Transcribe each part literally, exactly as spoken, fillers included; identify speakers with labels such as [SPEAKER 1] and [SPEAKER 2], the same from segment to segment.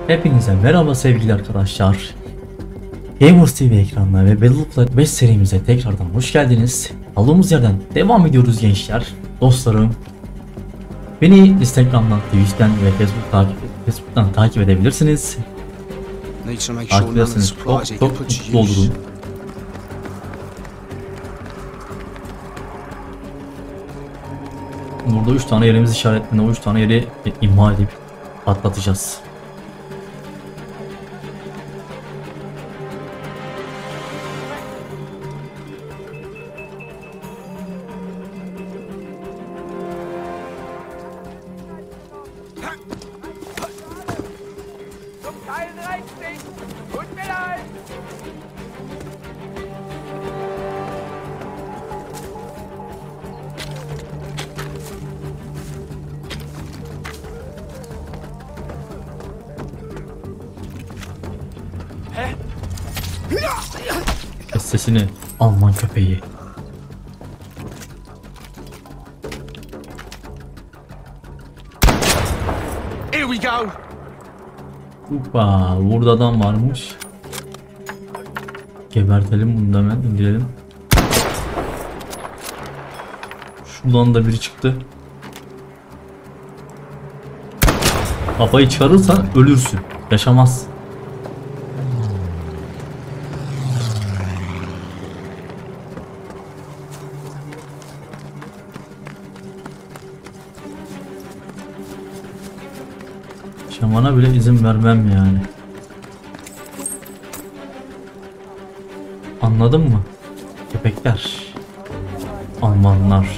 [SPEAKER 1] Hepinize merhaba sevgili arkadaşlar. Gamers T V ekranına ve Battlefield beş serimize tekrardan hoş geldiniz. Kaldığımız yerden devam ediyoruz gençler, dostlarım. Beni Instagram'dan, Twitch'ten ve Facebook takip, Facebook'tan takip edebilirsiniz. Takip ederseniz çok çok mutlu olurum. Burada üç tane yerimiz işaretledi. O üç tane yeri imha edip patlatacağız. Kes sesini, Alman köpeği.
[SPEAKER 2] Here we go.
[SPEAKER 1] Hoppa, burada adam varmış. Gebertelim bunu da, hemen indirelim. Şuradan da biri çıktı. Kafayı çıkarırsan ölürsün, yaşamaz. Şamana bile izin vermem yani. Anladın mı? Köpekler. Almanlar.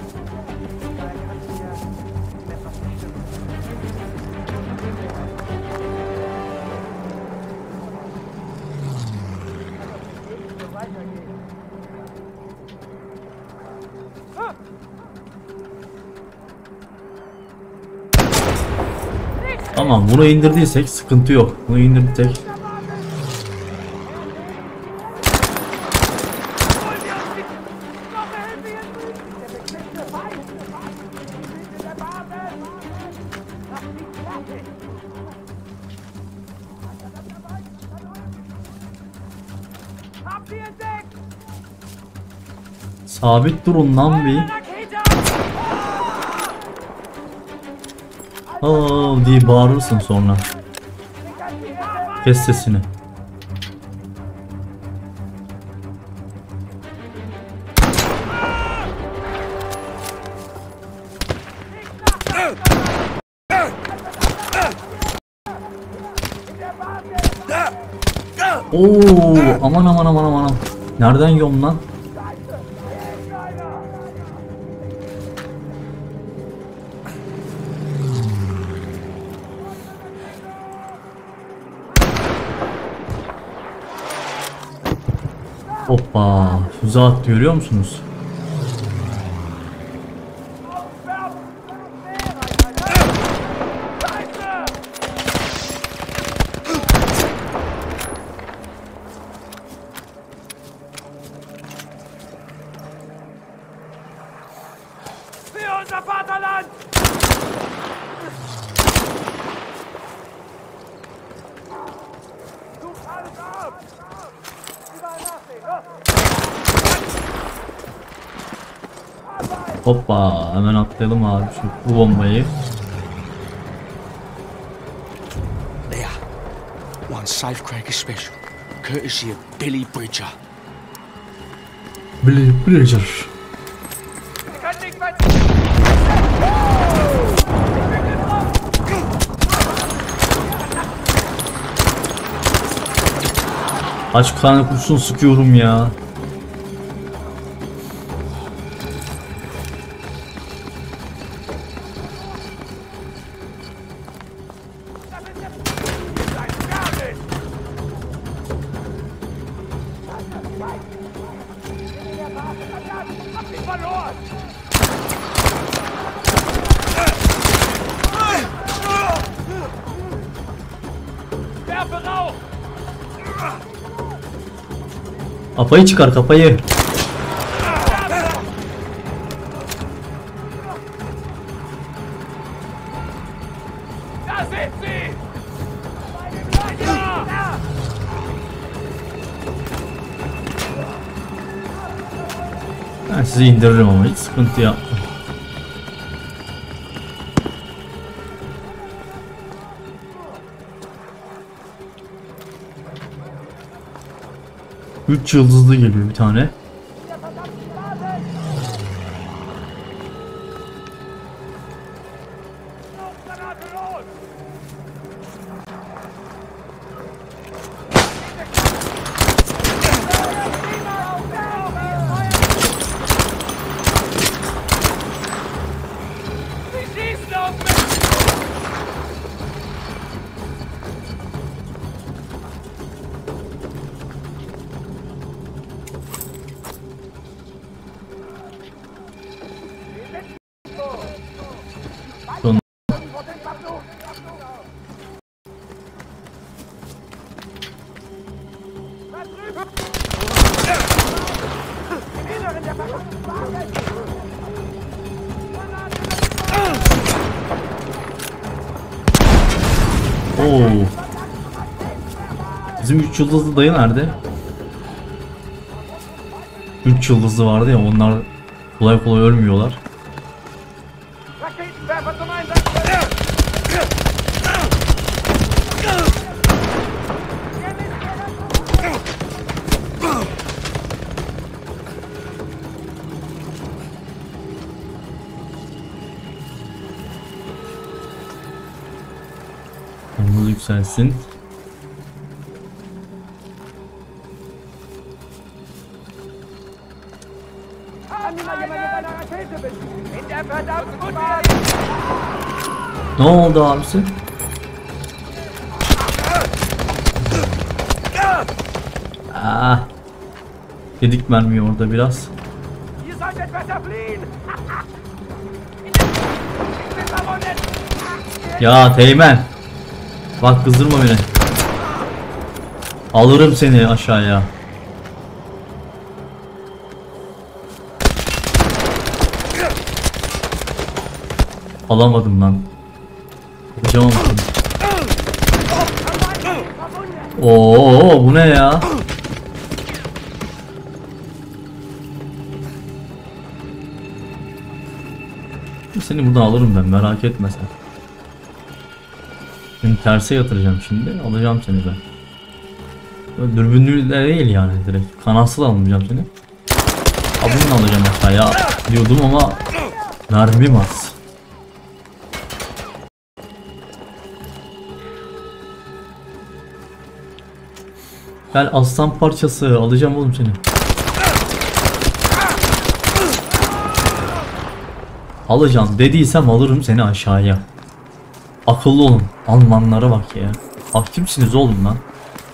[SPEAKER 1] Tamam, bunu indirdiysek sıkıntı yok. Bunu indirdik. Sabit durun lan bir. Aa diye bağırırsın sonra. Kes sesini. Oo aman aman aman aman. Nereden yiyorum lan? Hoppa, füze attı, görüyor musunuz?
[SPEAKER 2] Für unser Vaterland!
[SPEAKER 1] Hoppa, hemen atlayalım abi şu bu bombayı.
[SPEAKER 2] There. One Safecracker special, courtesy of Billy Bridger.
[SPEAKER 1] Billy Bridger. Kaç tane kurşun sıkıyorum ya. Kafayı çıkar, kafayı. Ben sizi indiririm ama hiç sıkıntı yapma. Üç yıldızlı geliyor bir tane. Oo. Bizim üç yıldızlı dayı nerede? üç yıldızlı vardı ya, onlar kolay kolay ölmüyorlar. Hızlı yükselsin. Ne oldu abisi? Ah. Yedik mermiyi orada biraz. Ya Teğmen. Bak kızdırma beni. Alırım seni aşağıya. Alamadım lan. Yapacağım. Oo, bu ne ya? Seni buradan alırım ben, merak etme sen. Seni terse yatıracağım şimdi, alacağım seni ben. Böyle dürbünlü de değil yani, direkt kanatsız almayacağım seni. Abunu alacağım aşağıya diyordum ama mermim az. Gel aslan parçası, alacağım oğlum seni. Alacağım dediysem alırım seni aşağıya. Akıllı olun. Almanlara bak ya. Ah, kimsiniz oğlum lan?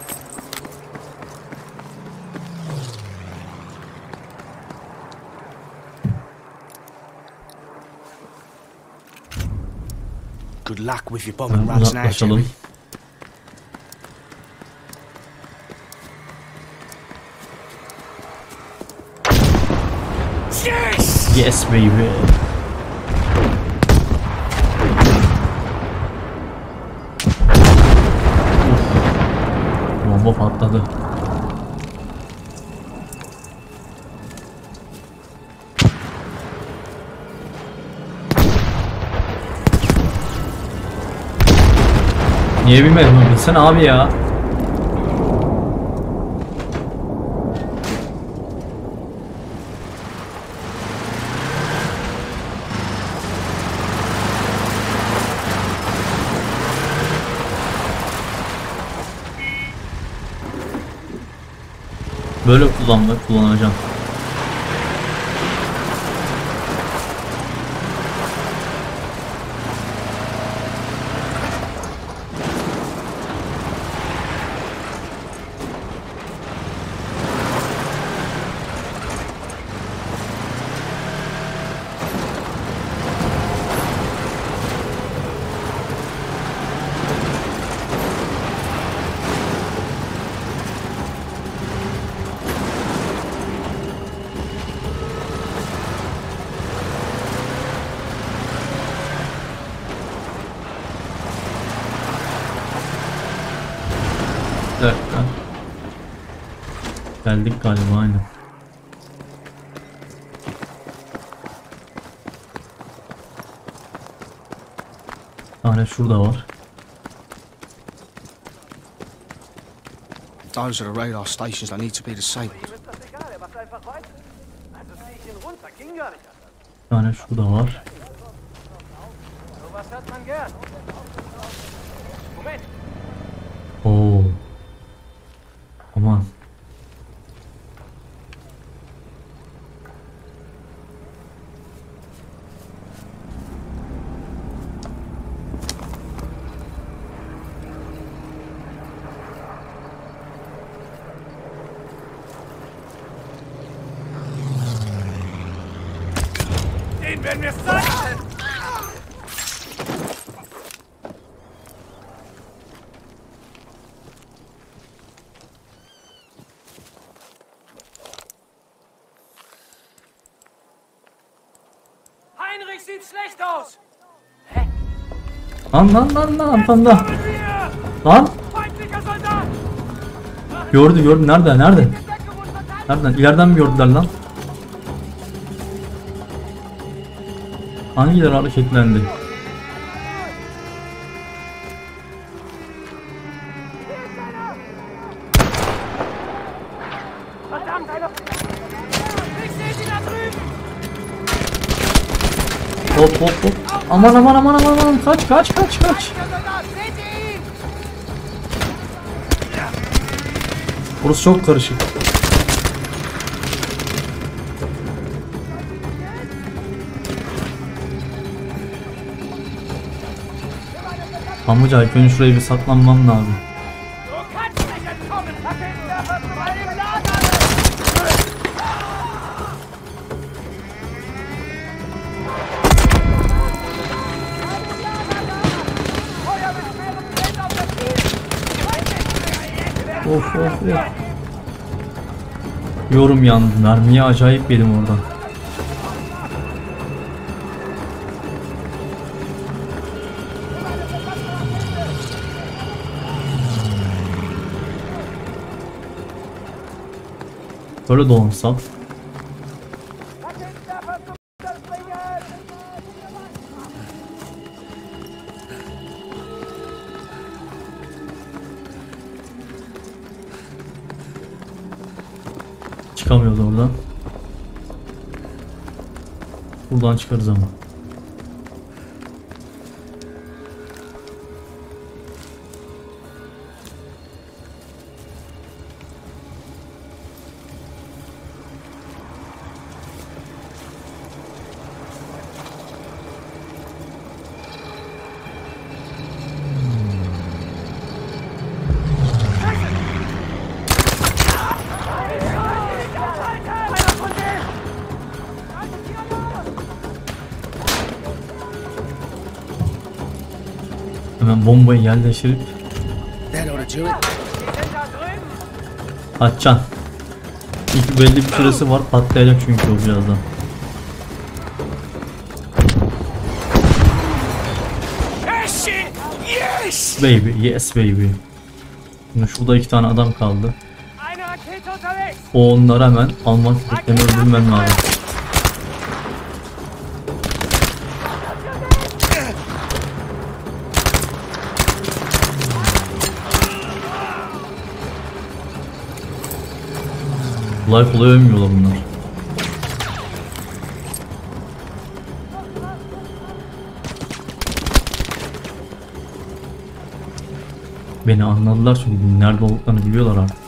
[SPEAKER 2] Good luck with your bombing runs now, Jerry.
[SPEAKER 1] Yes! Yes baby. Bomba patladı. Niye bilmedim? Bilsene abi ya. Böyle kullanmak kullanacağım. Bir dakika. Geldik galiba, aynen. tane şurada var.
[SPEAKER 2] Those are the radar stations that need to be disabled.
[SPEAKER 1] Bir tane şurada var. Oo. Aman.
[SPEAKER 3] Den werden wir sein! Heinrich sieht schlecht aus!
[SPEAKER 1] Lan lan lan lan arkanda.
[SPEAKER 3] Hier!
[SPEAKER 1] Lan.
[SPEAKER 3] Feindlicher Soldat!
[SPEAKER 1] Gördü gördü. Nerede nerede? Nereden? İleriden mi gördüler lan? Hangileri hareketlendi?
[SPEAKER 3] Verdammt! Ich sehe sie da drüben!
[SPEAKER 1] Hop hop hop. Aman aman aman aman aman. Kaç kaç kaç kaç.
[SPEAKER 3] Soldat, seht ihr ihn?
[SPEAKER 1] Burası çok karışık. Amca ilk önce şuraya bir saklanmam lazım.
[SPEAKER 3] Du kannst nicht entkommen! Raketwerfer bei dem Lager! Feuer mit schwerem Feld auf das Ziel!
[SPEAKER 1] Of of of. Yorum yandı. Mermiye acayip yedim oradan. Böyle dolansam.
[SPEAKER 3] Raketwerfer zum Unterspringen!
[SPEAKER 1] Çıkamıyoruz oradan. Buradan çıkarız ama. Hemen bombayı yerleştirip
[SPEAKER 2] That ought to do it.
[SPEAKER 1] atacaksın. İlk belli bir süresi var, patlayacak çünkü o birazdan.
[SPEAKER 3] Yes!
[SPEAKER 1] Baby, yes baby. Şimdi şurada iki tane adam kaldı.
[SPEAKER 3] Eine Rakete unterwegs!
[SPEAKER 1] O onları hemen almak, köpeklerini öldürmem lazım. Kolay kolay ölmüyorlar bunlar. Beni anladılar çünkü nerede olduklarını biliyorlar artık.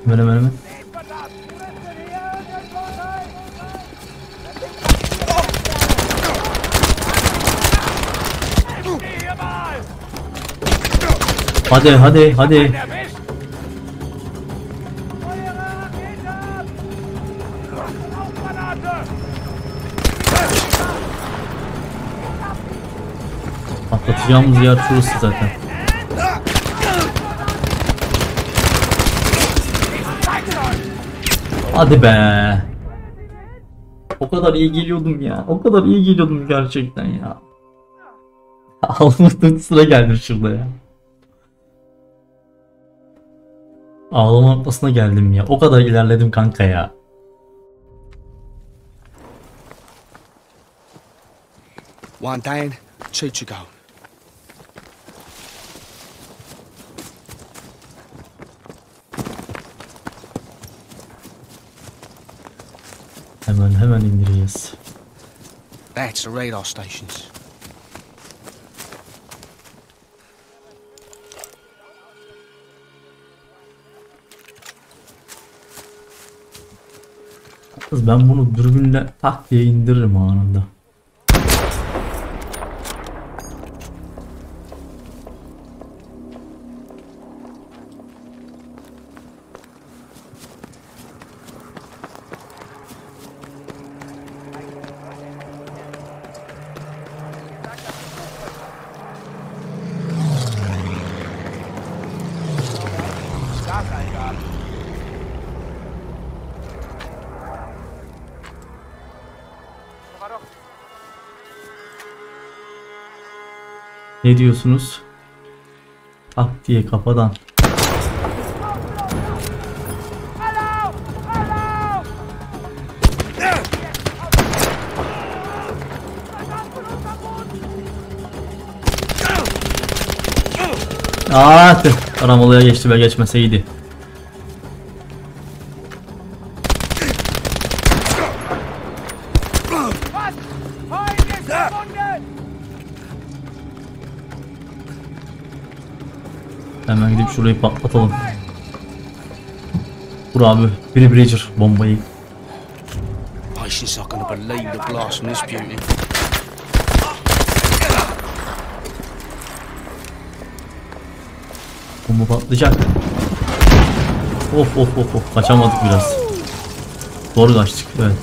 [SPEAKER 1] Hemen hemen hemen. Hadi hadi hadi. Patlatacağımız yer şurası zaten. Hadi be. O kadar iyi geliyordum ya. O kadar iyi geliyordum gerçekten ya. Ağlama sıra geldim şurada ya. Ağlama noktasına geldim ya. O kadar ilerledim kanka ya.
[SPEAKER 2] One down, two to go.
[SPEAKER 1] Hemen hemen indireceğiz.
[SPEAKER 2] That's the radar stations.
[SPEAKER 1] Kız ben bunu dürbünle tak diye indiririm anında. Ne diyorsunuz? Tak diye kafadan.
[SPEAKER 3] Hello! Hello!
[SPEAKER 1] Aaa tüh. Aramalıya geçti ve geçmeseydi.
[SPEAKER 3] Was? Feind ist verwundet!
[SPEAKER 1] Hemen gidip şurayı patlatalım. Vur abi. Biri Bridger bombayı.
[SPEAKER 2] Patience not gonna believe the blast from this beauty.
[SPEAKER 1] Bomba patlayacak. Of of of of. Kaçamadık biraz. Doğru kaçtık. Evet.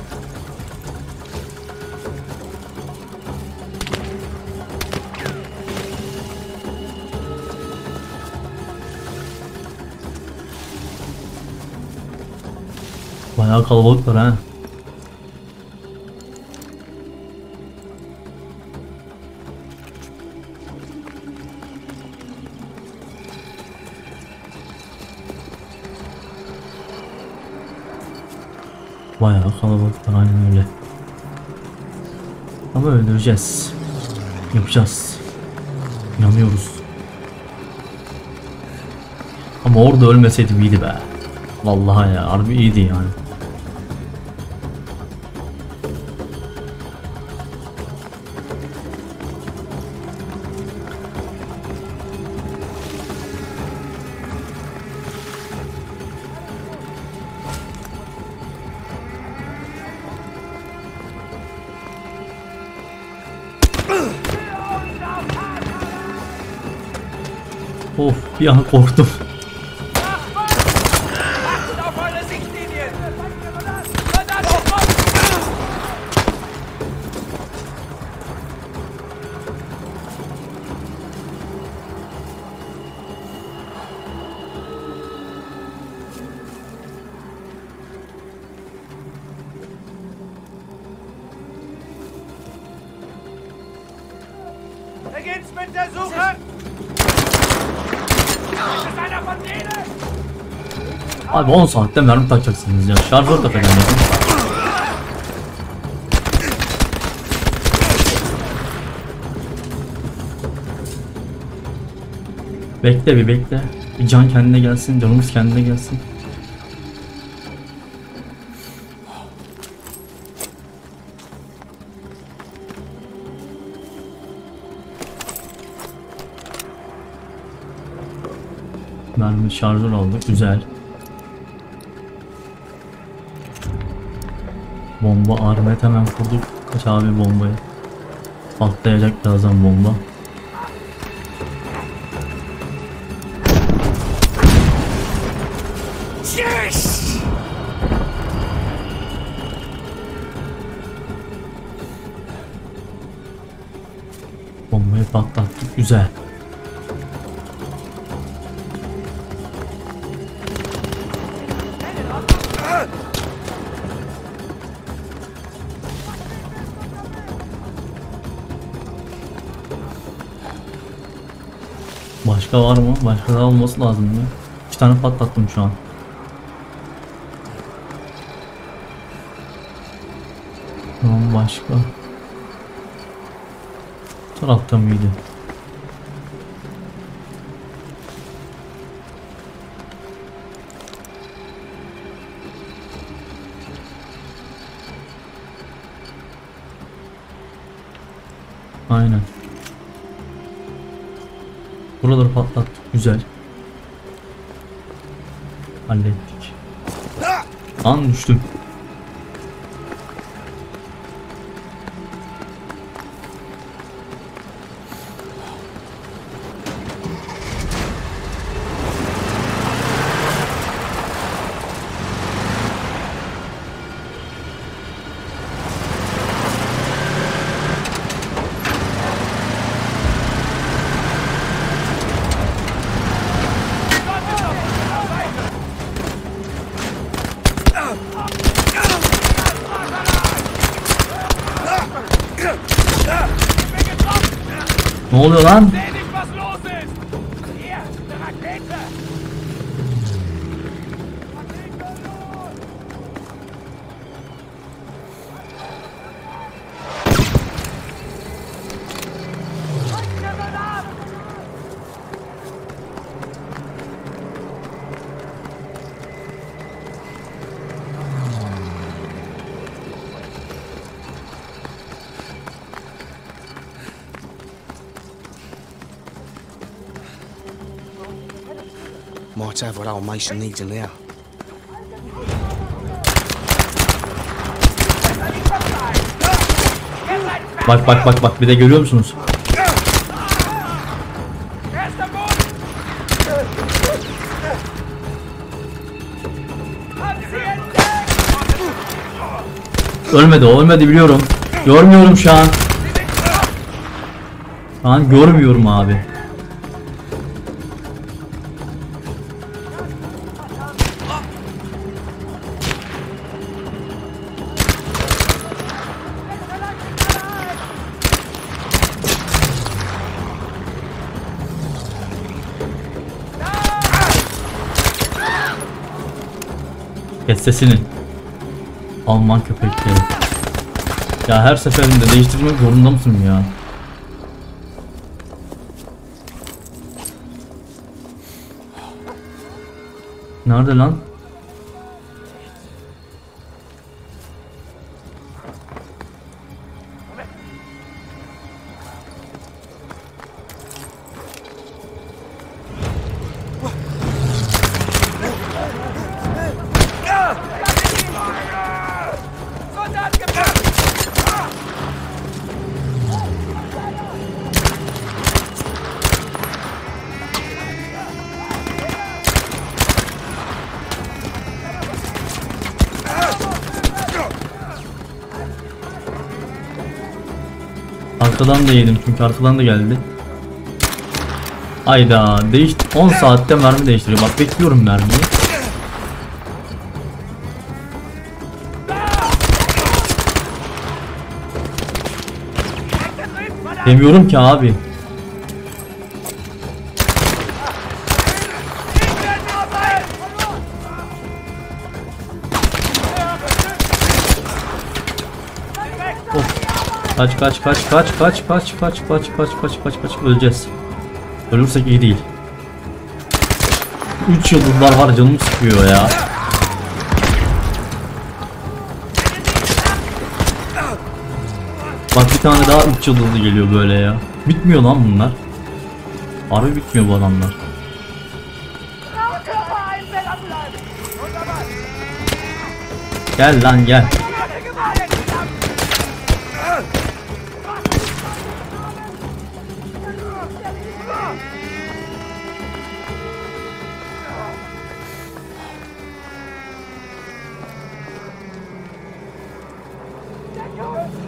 [SPEAKER 1] Bayağı kalabalıklar ha. Bayağı kalabalıklar, aynen öyle. Ama öldüreceğiz. Yapacağız. İnanıyoruz. Ama orada ölmeseydim iyiydi be. Vallahi ya, harbi iyiydi yani. Of, bir an korktum.
[SPEAKER 3] Achtet auf eure Sichtlinien! Verdammt, Kopf! Beginnt's mit der Suche! Ist einer von denen?
[SPEAKER 1] Abi on saatte mermi takacaksınız ya. Şarjör takacağım ya. Bekle bir bekle. Bir can kendine gelsin, canımız kendine gelsin. Mermi şarjör aldık, güzel. Bomba armet hemen kurduk. Kaç abi bombayı. Patlayacak birazdan bomba.
[SPEAKER 2] Yes!
[SPEAKER 1] Bombayı patlattık, güzel. Başka var mı? Başka da olması lazım ya. İki tane patlattım şu an. Tamam, başka. Bu tarafta mıydı? Aynen. Buraları patlattık, güzel. Hallettik. An düştüm. Ne oluyor lan?
[SPEAKER 3] Seh nicht, was los ist! Hier, eine Rakete!
[SPEAKER 2] Might have what old Mason needs in there.
[SPEAKER 1] Bak bak bak bak, bir de görüyor musunuz?
[SPEAKER 3] Erster Boden! Haben Sie entdeckt!
[SPEAKER 1] Ölmedi, o ölmedi biliyorum. Görmüyorum şu an. Şu an görmüyorum abi. Kes sesini. Alman köpekleri. Ya her seferinde değiştirmek zorunda mısın ya? Nerede lan?
[SPEAKER 3] Soldat gefangen!
[SPEAKER 1] Arkadan da yedim çünkü arkadan da geldi. Ayda değiş on saatte mermi değiştiriyor. Bak bekliyorum mermiyi. Demiyorum ki abi. Kaç kaç kaç kaç kaç kaç kaç kaç kaç kaç kaç kaç öleceğiz. Ölürsek iyi değil. üç yıldızlar var, canım sıkıyor ya. Bak bir tane daha üç yıldızlı geliyor böyle ya. Bitmiyor lan bunlar. Harbi bitmiyor bu adamlar. Gel lan gel.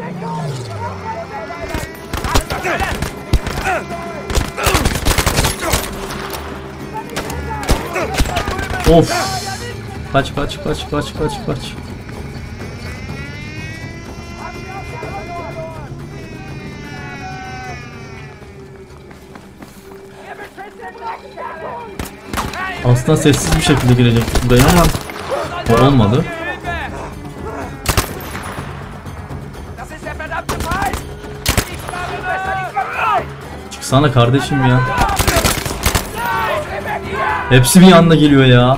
[SPEAKER 1] Of. Kaç kaç kaç kaç kaç kaç. Aslında sessiz bir şekilde girecektik buraya ama o olmadı. Çıksana kardeşim ya. Hepsi bir anda geliyor ya.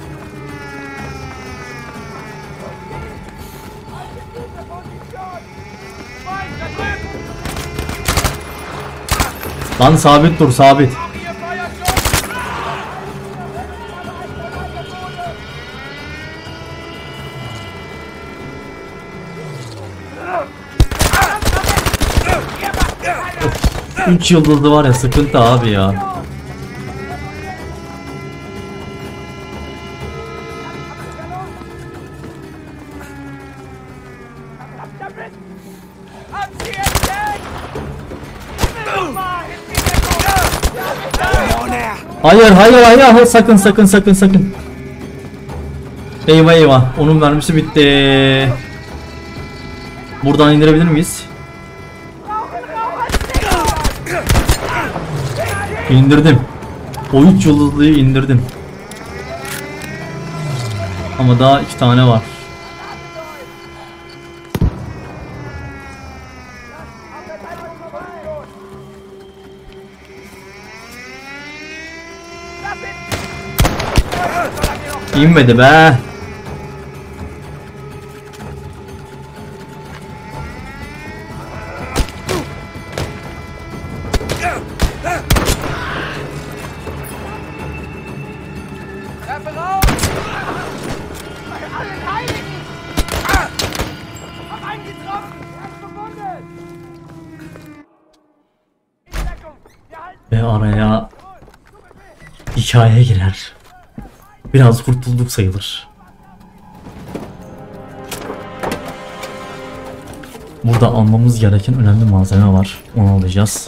[SPEAKER 1] Lan sabit dur, sabit. üç yıldızlı var ya, sıkıntı abi ya. Hayır hayır hayır, hayır sakın sakın sakın sakın. Eyvah eyvah, onun mermisi bitti. Buradan indirebilir miyiz? İndirdim. O üç yıldızlıyı indirdim. Ama daha iki tane var. İnmedi be. Ve araya hikaye girer. Biraz kurtulduk sayılır. Burada almamız gereken önemli malzeme var. Onu alacağız.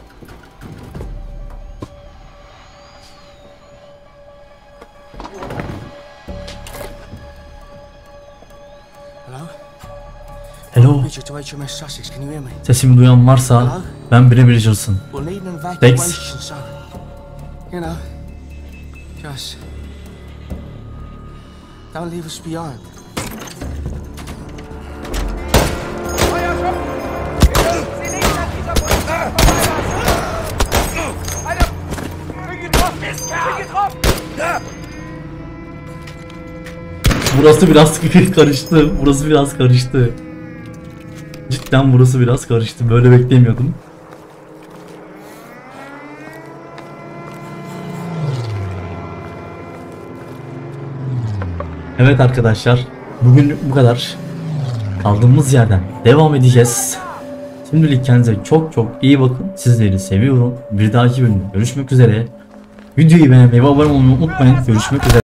[SPEAKER 1] Hello. Sesimi duyan varsa ben Brim Richardson. Dex.
[SPEAKER 4] You know, just don't leave us behind.
[SPEAKER 1] Burası biraz karıştı. Burası biraz karıştı. Cidden burası biraz karıştı. Böyle beklemiyordum. Evet arkadaşlar, bugün bu kadar. Kaldığımız yerden devam edeceğiz. Şimdilik kendinize çok çok iyi bakın. Sizleri seviyorum. Bir dahaki bölümde görüşmek üzere. Videoyu beğenmeyi ve abone olmayı unutmayın. Görüşmek üzere.